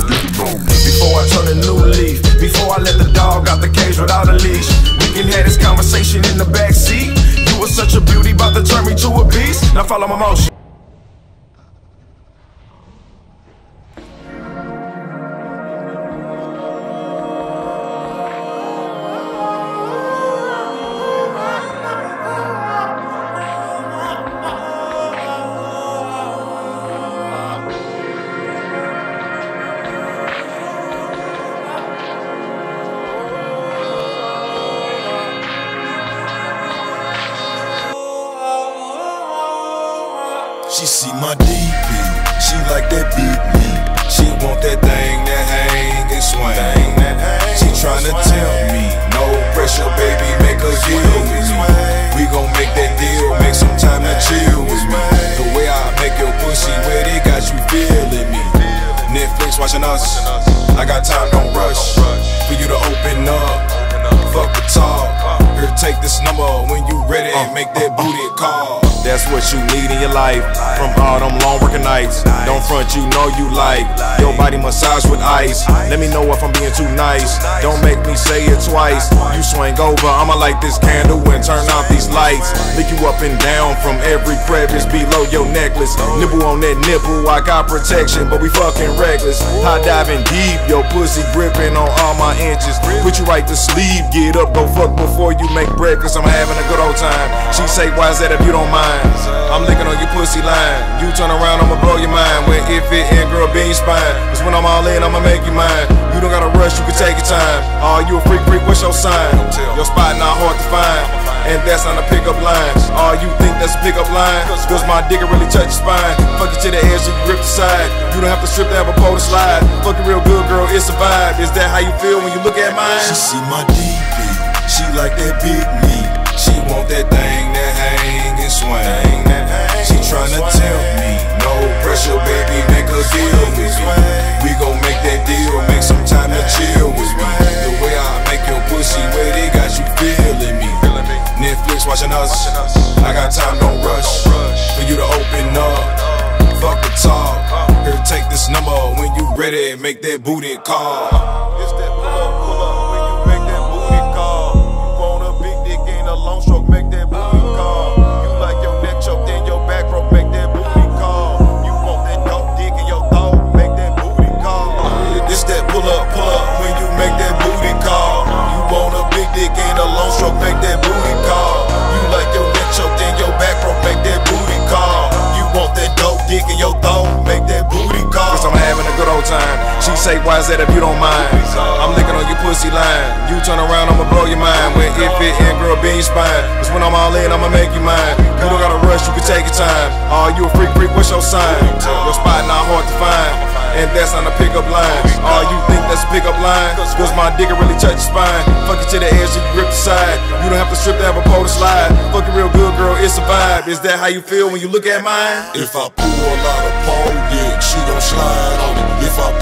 Before I turn a new leaf, before I let the dog out the cage without a leash, we can have this conversation in the back seat. You were such a beauty, about to turn me to a beast. Now follow my motion. She see my DP, she like that beat me. She want that thing that hang and swing. She tryna tell me, no pressure, baby, make a deal with me. We gon' make that deal, make some time to chill with me. The way I make your pussy wet, it got you feeling me. Netflix watching us, I got time, don't rush. For you to open up, fuck the talk. Here, take this number when you ready and make that booty call. That's what you need in your life, from all them long working nights. Don't front, you know you like your body massaged with ice. Let me know if I'm being too nice, don't make me say it twice. You swing over, I'ma light this candle and turn out these lights. Lick you up and down from every crevice below your necklace. Nibble on that nipple, I got protection, but we fucking reckless. High diving deep, your pussy gripping on all my inches. Put you right to sleep, get up, go fuck before you make breakfast. I'm having a good old time. She say, why is that if you don't mind? I'm licking on your pussy line. You turn around, I'ma blow your mind. When it fit in, girl, be your spine. Cause when I'm all in, I'ma make you mine. You don't gotta rush, you can take your time. Oh, you a freak, what's your sign? Your spot not hard to find, and that's on the pickup lines. Oh, you think that's a pickup line? Cause my dick really touch your spine. Fuck you to the edge, so you grip the side. You don't have to strip to have a pole to slide. Fuck it real good, girl, it's a vibe. Is that how you feel when you look at mine? She see my DP, she like that big meat. She want that thing that hang and swing. She tryna tell me, no pressure, baby, make a deal with me. We gon' make that deal, make some time to chill with me. The way I make your pussy wet, it got you feeling me. Netflix watching us, I got time, don't rush. For you to open up, fuck the talk. Here, take this number when you ready, make that booty call. It's that pull up when you make that booty call. You want a big dick in a long stroke, make that booty call. You like your neck choked in your back broke, make that booty call. You want that dope dick in your throat, make that booty call. It's that pull up when you make that booty call. You want a big dick in a long stroke, make that booty call. You like your neck choked in your back broke, make that booty call. You want that dope dick in your throat, make that booty call. Cause I'm having a good old time. She say, why is that if you don't mind? I'm licking on your pussy line. You turn around, I'ma blow your mind. When it fit in, girl, be your spine. Cause when I'm all in, I'ma make you mine. You don't gotta rush, you can take your time. Oh, you a freak, what's your sign? Your spot not hard to find, and that's on the pickup lines. Oh, you think that's a pickup line? Cause my dick really touch your spine. Fuck it to the edge, so you grip the side. You don't have to strip to have a pole to slide. Fuck it real good, girl, it's a vibe. Is that how you feel when you look at mine? If I pull out a pole dick, she gon' slide on it. If I